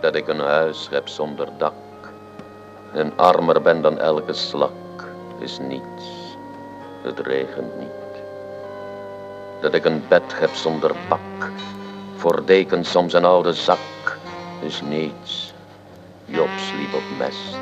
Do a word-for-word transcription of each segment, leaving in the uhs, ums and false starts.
Dat ik een huis heb zonder dak en armer ben dan elke slak is niets. Het regent niet. Dat ik een bed heb zonder pak, voor dekens soms een oude zak is niets. Job sliep op mest.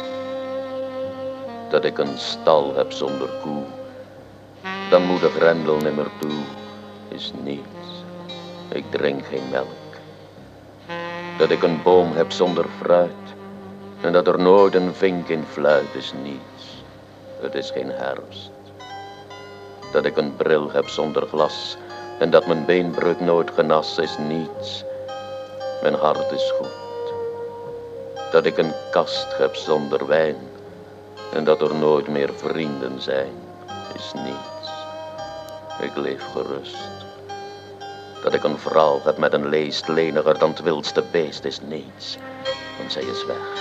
Dat ik een stal heb zonder koe, dan moet de grendel nimmer toe, is niets. Ik drink geen melk. Dat ik een boom heb zonder fruit en dat er nooit een vink in fluit, is niets. Het is geen herfst. Dat ik een bril heb zonder glas en dat mijn beenbreuk nooit genas, is niets. Mijn hart is goed. Dat ik een kast heb zonder wijn en dat er nooit meer vrienden zijn, is niets. Ik leef gerust. Dat ik een vrouw heb met een leest leniger dan het wildste beest, is niets, want zij is weg.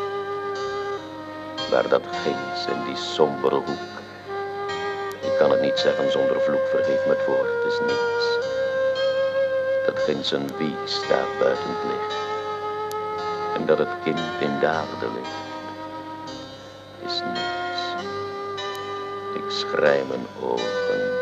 Waar dat ginds in die sombere hoek, ik kan het niet zeggen zonder vloek, vergeef me het woord, is niets. Dat ginds een wieg staat buiten het licht en dat het kind in de aarde ligt, is niets. Ik schrei mijn ogen